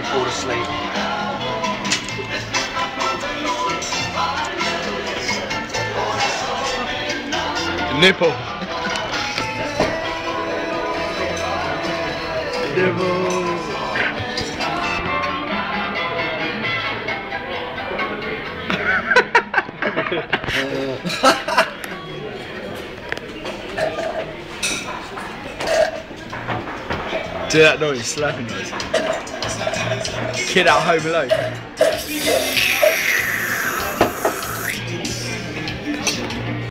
could fall asleep. Nipple. Nipple. Do that noise, slapping noise. Kid out Home Alone.